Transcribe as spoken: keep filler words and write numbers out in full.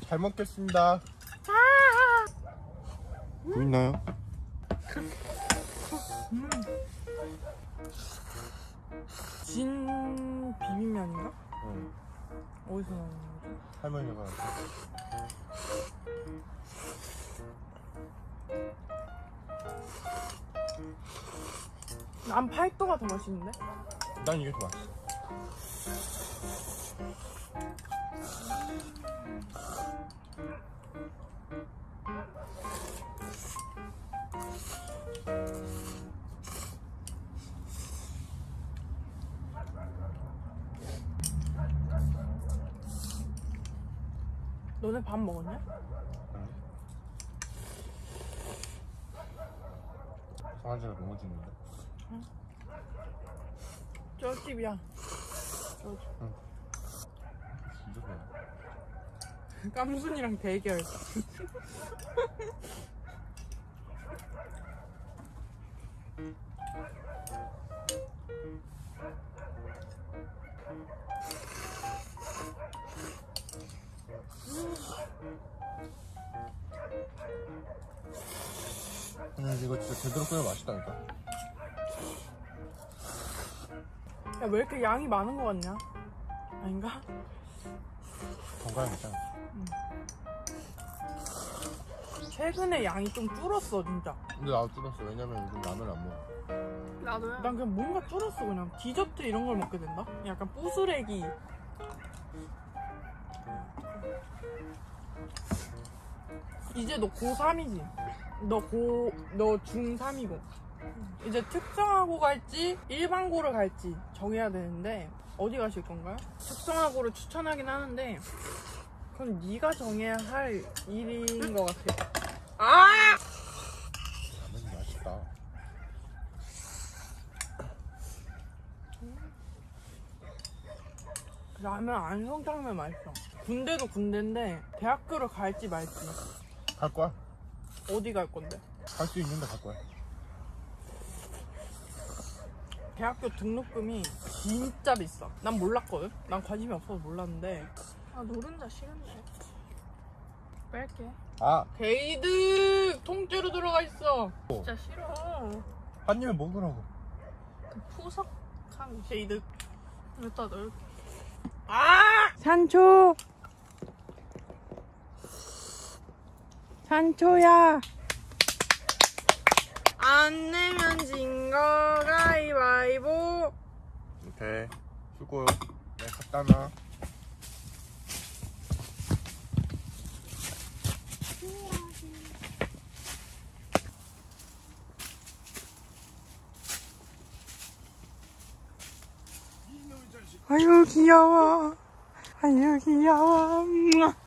잘 먹겠습니다. 보이나요? 음. 진 비빔면인가? 응. 어디서 나오는 거지? 할머니가 난 팔도가 더 맛있는데? 난 이게 더 맛있어. 너네 밥 먹었냐? 응. 강아지가 너무 짖는데. 응. 저 집이야. 저 집. 응. 진짜 좋아. 깜순이랑 대결. 음, 이거 진짜 제대로 끓여 맛있다니까. 야, 왜 이렇게 양이 많은 거 같냐? 아닌가? 건강에 괜찮아. 응. 최근에 양이 좀 줄었어, 진짜. 근데 나도 줄었어. 왜냐면 요즘 라면 안 먹어. 나도요? 난 그냥 뭔가 줄었어, 그냥. 디저트 이런 걸 먹게 된다? 약간 부스레기. 이제 너 고삼이지? 너 고, 너 중삼이고. 이제 특성화고 갈지 일반고를 갈지 정해야 되는데 어디 가실 건가요? 특성화고를 추천하긴 하는데 그건 네가 정해야 할 일인 것 같아. 아! 라면이 맛있다. 라면 안성탕면 맛있어. 군대도 군대인데 대학교를 갈지 말지. 갈 거야? 어디 갈 건데? 갈 수 있는데 갈 거야. 대학교 등록금이 진짜 비싸. 난 몰랐거든? 난 관심이 없어서 몰랐는데. 아 노른자 싫은데. 뺄게. 아! 게이드 통째로 들어가 있어. 진짜 싫어. 한 입에 먹으라고. 그 푸석함이. 게이드. 여기다 넣을게. 아! 산초! 산초야! 안 내면 진 거 가위바위보. 오케이. 수고. 네, 갖다 놔. 아유 귀여워. 아유 귀여워.